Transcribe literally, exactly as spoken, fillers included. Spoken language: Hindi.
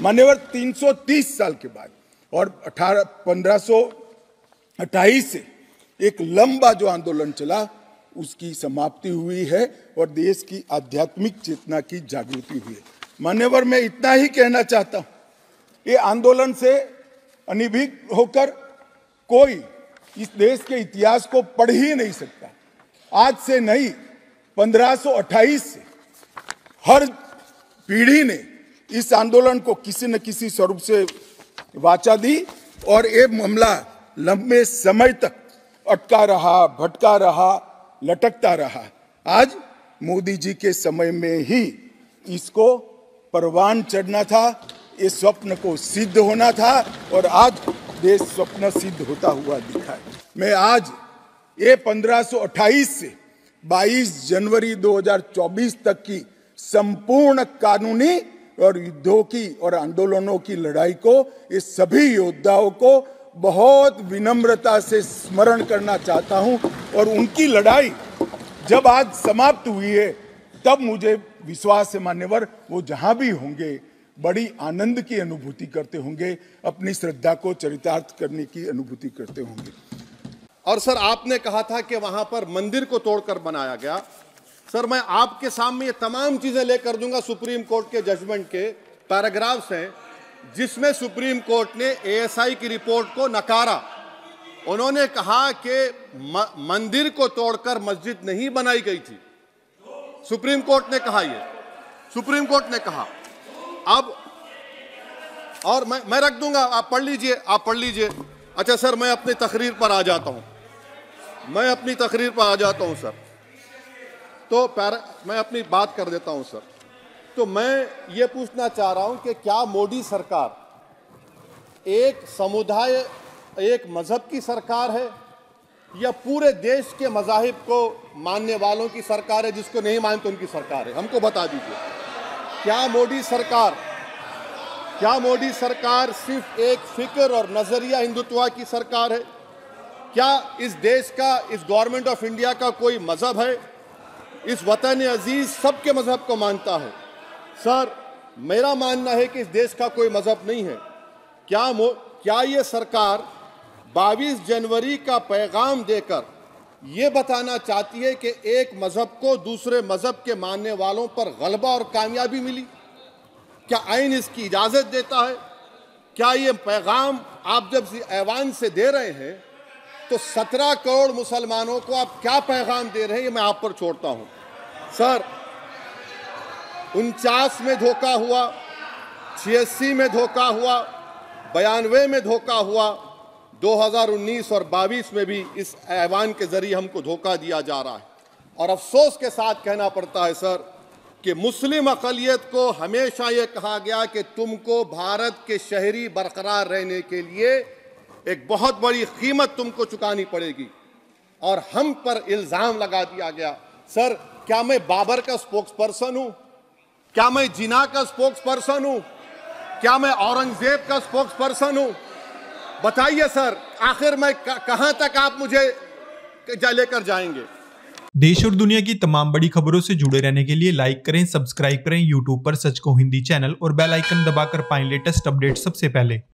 मान्यवर तीन सौ तीस साल के बाद और अठारह पंद्रह सौ अट्ठाईस से एक लंबा जो आंदोलन चला उसकी समाप्ति हुई है और देश की आध्यात्मिक चेतना की जागृति हुई है। मान्यवर मैं इतना ही कहना चाहता हूं, ये आंदोलन से अनभिज्ञ होकर कोई इस देश के इतिहास को पढ़ ही नहीं सकता। आज से नहीं, पंद्रह सौ अट्ठाईस से हर पीढ़ी ने इस आंदोलन को किसी न किसी स्वरूप से वाचा दी और ये मामला लंबे समय तक अटका रहा, भटका रहा, लटकता रहा। आज मोदी जी के समय में ही इसको परवान चढ़ना था, ये स्वप्न को सिद्ध होना था और आज देश स्वप्न सिद्ध होता हुआ दिखा है। मैं आज ये पंद्रह सौ अट्ठाईस से बाईस जनवरी दो हज़ार चौबीस तक की संपूर्ण कानूनी और युद्धों की और आंदोलनों की लड़ाई को, ये सभी योद्धाओं को बहुत विनम्रता से स्मरण करना चाहता हूं और उनकी लड़ाई जब आज समाप्त हुई है तब मुझे विश्वास है मान्यवर वो जहां भी होंगे बड़ी आनंद की अनुभूति करते होंगे, अपनी श्रद्धा को चरितार्थ करने की अनुभूति करते होंगे। और सर आपने कहा था कि वहां पर मंदिर को तोड़कर बनाया गया। सर मैं आपके सामने ये तमाम चीजें लेकर दूंगा, सुप्रीम कोर्ट के जजमेंट के पैराग्राफ्स हैं जिसमें सुप्रीम कोर्ट ने एएसआई की रिपोर्ट को नकारा। उन्होंने कहा कि मंदिर को तोड़कर मस्जिद नहीं बनाई गई थी। सुप्रीम कोर्ट ने कहा, ये सुप्रीम कोर्ट ने कहा। अब और मैं मैं रख दूंगा, आप पढ़ लीजिए, आप पढ़ लीजिए। अच्छा सर मैं अपनी तकरीर पर आ जाता हूं, मैं अपनी तकरीर पर आ जाता हूं सर। तो पैरा मैं अपनी बात कर देता हूं सर। तो मैं ये पूछना चाह रहा हूं कि क्या मोदी सरकार एक समुदाय, एक मजहब की सरकार है या पूरे देश के मजाहिब को मानने वालों की सरकार है, जिसको नहीं मानते उनकी सरकार है? हमको बता दीजिए, क्या मोदी सरकार क्या मोदी सरकार सिर्फ एक फिक्र और नजरिया हिंदुत्व की सरकार है? क्या इस देश का, इस गवर्नमेंट ऑफ इंडिया का कोई मजहब है? इस वतन अजीज सबके मजहब को मानता है। सर मेरा मानना है कि इस देश का कोई मजहब नहीं है। क्या क्या ये सरकार बाईस जनवरी का पैगाम देकर ये बताना चाहती है कि एक मजहब को दूसरे मजहब के मानने वालों पर गलबा और कामयाबी मिली? क्या आइन इसकी इजाजत देता है? क्या ये पैगाम आप जब ऐवान से दे रहे हैं तो सत्रह करोड़ मुसलमानों को आप क्या पैगाम दे रहे हैं, ये मैं आप पर छोड़ता हूं। सर उनचास में धोखा हुआ, छियासी में धोखा हुआ, बयानवे में धोखा हुआ, दो हज़ार उन्नीस और बाईस में भी इस ऐवान के जरिए हमको धोखा दिया जा रहा है। और अफसोस के साथ कहना पड़ता है सर कि मुस्लिम अक़लियत को हमेशा ये कहा गया कि तुमको भारत के शहरी बरकरार रहने के लिए एक बहुत बड़ी कीमत तुमको चुकानी पड़ेगी और हम पर इल्ज़ाम लगा दिया गया। सर क्या मैं बाबर का स्पोक्स पर्सन हूं? क्या मैं जिना का स्पोक्स पर्सन हूं? क्या मैं औरंगजेब का स्पोक्स पर्सन हूं? बताइए सर, आखिर मैं कहां तक आप मुझे लेकर जाएंगे? देश और दुनिया की तमाम बड़ी खबरों से जुड़े रहने के लिए लाइक करें, सब्सक्राइब करें यूट्यूब पर सच को हिंदी चैनल और बेल आइकन दबाकर पाएं लेटेस्ट अपडेट सबसे पहले।